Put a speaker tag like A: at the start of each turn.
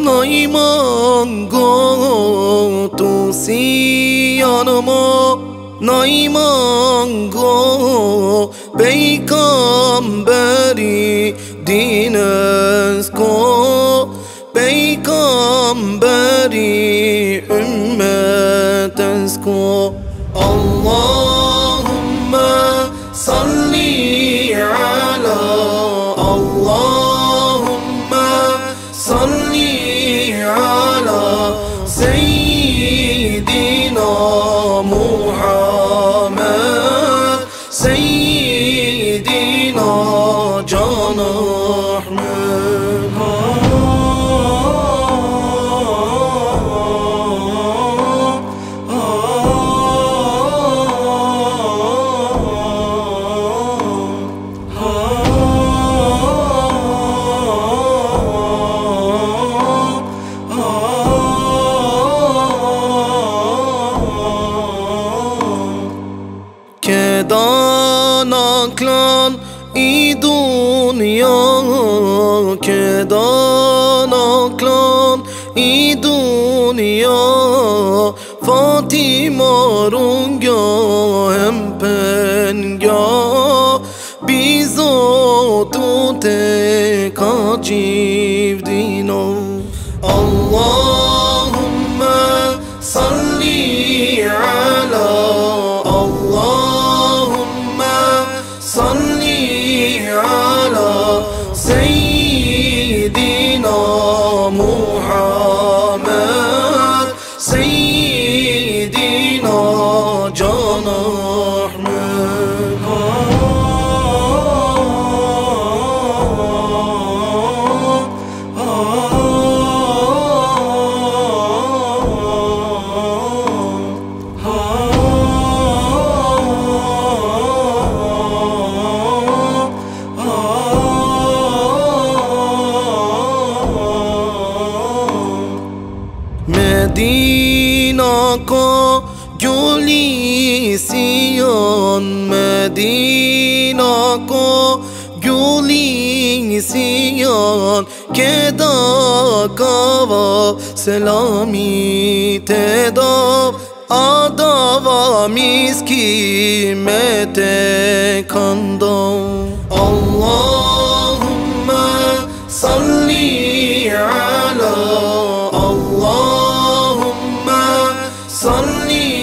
A: نایمانگو تو سیانما نایمانگو پیغمبری دین اسکو پیغمبری امت اسکو اللهم صلی علی اللهم صلی علی سیدنا محمد سیدنا جان احمد که داناکلان ای دنیا که داناکلان ای دنیا فاطمه رونگا هم پنگا بیزا تو تکاچیف دینو اللهم صلی علی صلی علی سیدنا محمد سیدنا جان احمد مدینہ کو جولیسیان مدینہ کو جولیسیان که دا کوا سلامی تدا آداوا میسکی مت کندم اللهم صلی علی اللهم صلی